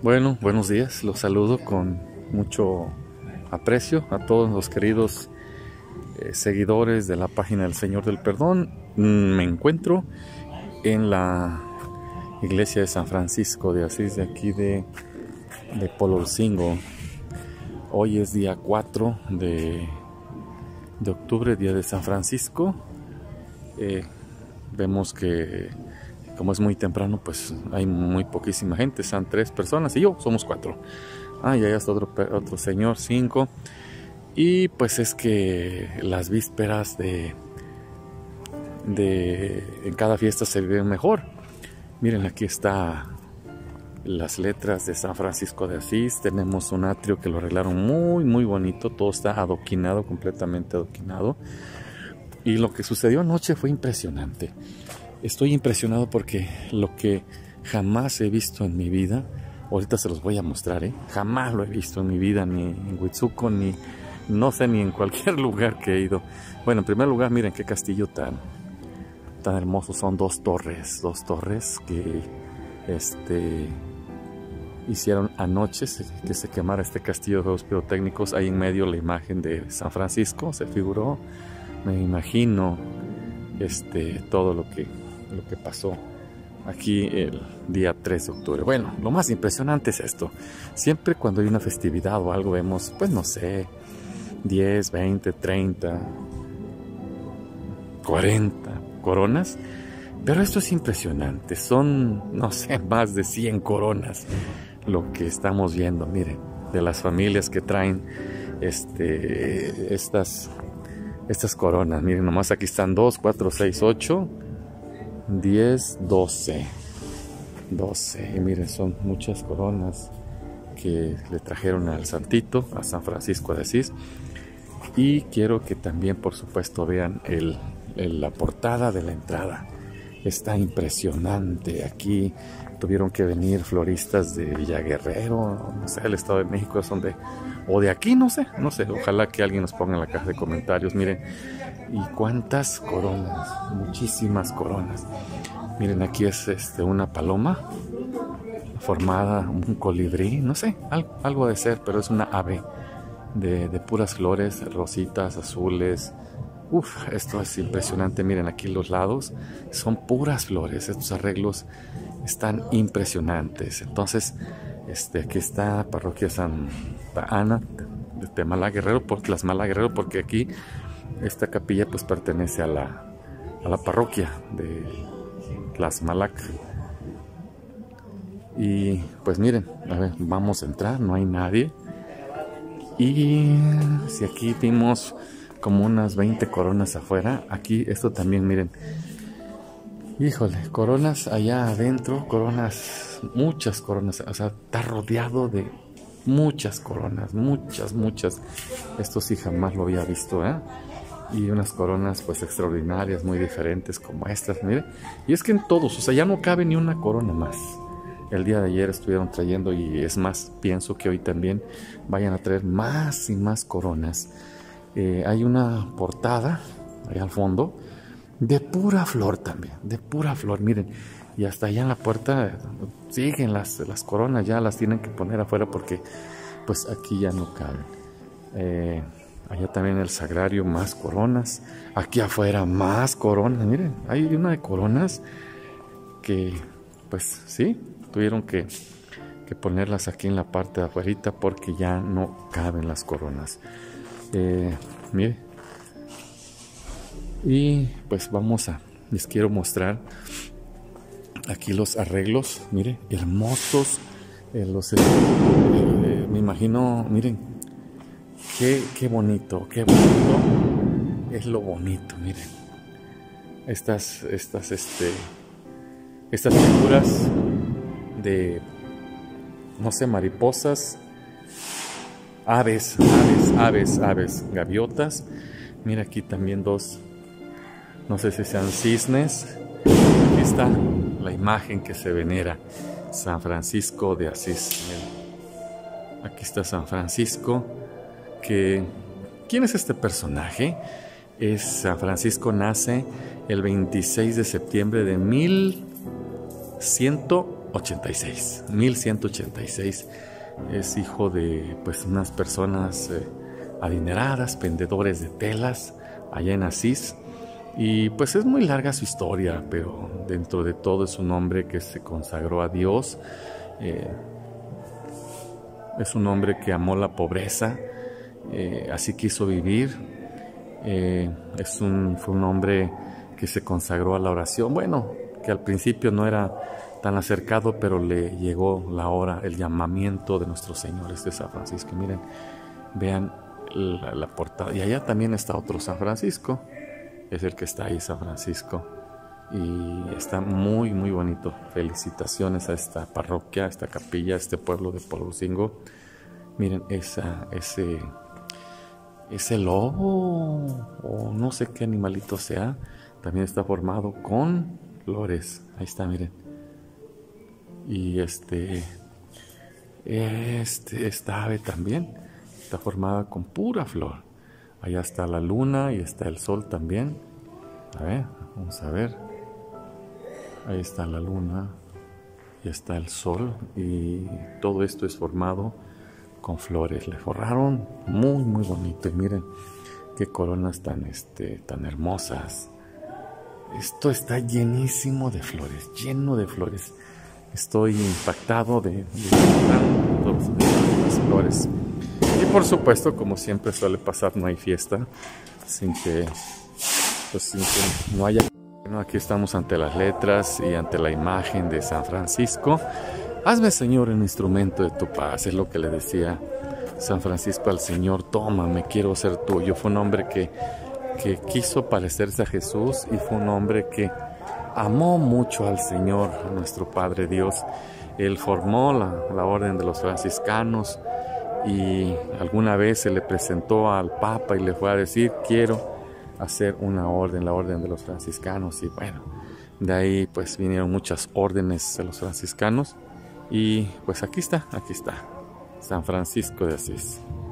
Bueno, buenos días, los saludo con mucho aprecio a todos los queridos seguidores de la página del Señor del Perdón. Me encuentro en la iglesia de San Francisco de Asís, de aquí de Pololcingo. Hoy es día 4 de octubre, día de San Francisco. Vemos que como es muy temprano, pues hay muy poquísima gente, son 3 personas y yo, somos 4. Y allá está otro señor, 5. Y pues es que las vísperas en cada fiesta se viven mejor. Miren, aquí está las letras de San Francisco de Asís. Tenemos un atrio que lo arreglaron muy bonito, todo está adoquinado, completamente adoquinado. Y lo que sucedió anoche fue impresionante. Estoy impresionado porque lo que jamás he visto en mi vida, ahorita se los voy a mostrar, jamás lo he visto en mi vida, ni en Huitzuco, ni no sé, ni en cualquier lugar que he ido. Bueno, en primer lugar, miren qué castillo tan hermoso. Son dos torres que hicieron anoche que se quemara este castillo de juegos pirotécnicos. Ahí en medio la imagen de San Francisco se figuró. Me imagino todo lo que pasó aquí el día 3 de octubre. Bueno, lo más impresionante es esto. Siempre cuando hay una festividad o algo vemos, pues no sé, 10, 20, 30, 40 coronas. Pero esto es impresionante. Son, no sé, más de 100 coronas lo que estamos viendo. Miren, de las familias que traen estas coronas. Miren, nomás aquí están 2, 4, 6, 8, 10, 12. Y miren, son muchas coronas que le trajeron al Santito, a San Francisco de Asís. Y quiero que también, por supuesto, vean la portada de la entrada. Está impresionante. Aquí tuvieron que venir floristas de Villaguerrero, no sé, el Estado de México, o de aquí, no sé. Ojalá que alguien nos ponga en la caja de comentarios. Miren, y cuántas coronas, muchísimas coronas. Miren, aquí es una paloma formada, un colibrí, no sé, algo de ser, pero es una ave de puras flores, rositas, azules. Esto es impresionante. Miren, aquí los lados son puras flores. Estos arreglos están impresionantes. Entonces, aquí está Parroquia Santa Ana de Tlaxmala Guerrero, porque aquí esta capilla pues pertenece a la parroquia de Tlaxmala. Y pues miren, a ver, vamos a entrar, no hay nadie. Y si aquí vimos como unas 20 coronas afuera, aquí esto también, miren, híjole, coronas allá adentro, muchas coronas, o sea, está rodeado de muchas coronas, muchas. Esto sí jamás lo había visto, y unas coronas pues extraordinarias, muy diferentes como estas, miren. Y es que en todos, o sea, ya no cabe ni una corona más. El día de ayer estuvieron trayendo, y es más, pienso que hoy también vayan a traer más y más coronas. Hay una portada allá al fondo de pura flor también, de pura flor, miren. Y hasta allá en la puerta siguen las coronas, ya las tienen que poner afuera porque pues aquí ya no caben. Allá también el sagrario, más coronas. Aquí afuera más coronas, miren, hay una de coronas que pues sí, tuvieron que ponerlas aquí en la parte de afuera porque ya no caben las coronas. Mire, y pues les quiero mostrar aquí los arreglos, mire, hermosos. Me imagino, miren, qué bonito es lo bonito, miren, estas figuras de, no sé, mariposas, aves, gaviotas. Mira, aquí también 2, no sé si sean cisnes. Aquí está la imagen que se venera, San Francisco de Asís. Mira, aquí está San Francisco. ¿Quién es este personaje? San Francisco nace el 26 de septiembre de 1100 1186. 1186. Es hijo de pues unas personas adineradas, vendedores de telas allá en Asís. Y pues es muy larga su historia, pero dentro de todo es un hombre que se consagró a Dios. Es un hombre que amó la pobreza, así quiso vivir. Fue un hombre que se consagró a la oración. Bueno, que al principio no era tan acercado, pero le llegó la hora, el llamamiento de nuestro Señor, de San Francisco. Miren, vean la portada. Y allá también está otro San Francisco. Es el que está ahí, San Francisco. Y está muy, muy bonito. Felicitaciones a esta parroquia, a esta capilla, a este pueblo de Polvocingo. Miren, ese lobo, o no sé qué animalito sea, también está formado con flores. Ahí está, miren. Y esta ave también está formada con pura flor. Allá está la luna y está el sol también. A ver, vamos a ver. Ahí está la luna y está el sol. Y todo esto es formado con flores. Le forraron muy, muy bonito. Y miren qué coronas tan hermosas. Esto está llenísimo de flores, lleno de flores. Estoy impactado de las flores. Y por supuesto, como siempre suele pasar, no hay fiesta sin que no haya. Bueno, aquí estamos ante las letras y ante la imagen de San Francisco. Hazme, Señor, un instrumento de tu paz. Es lo que le decía San Francisco al Señor. Tómame, quiero ser tuyo. Fue un hombre que quiso parecerse a Jesús y fue un hombre que amó mucho al Señor, a nuestro Padre Dios. Él formó la orden de los franciscanos y alguna vez se le presentó al Papa y le fue a decir: quiero hacer una orden, la orden de los franciscanos. Y bueno, de ahí pues vinieron muchas órdenes de los franciscanos y pues aquí está San Francisco de Asís.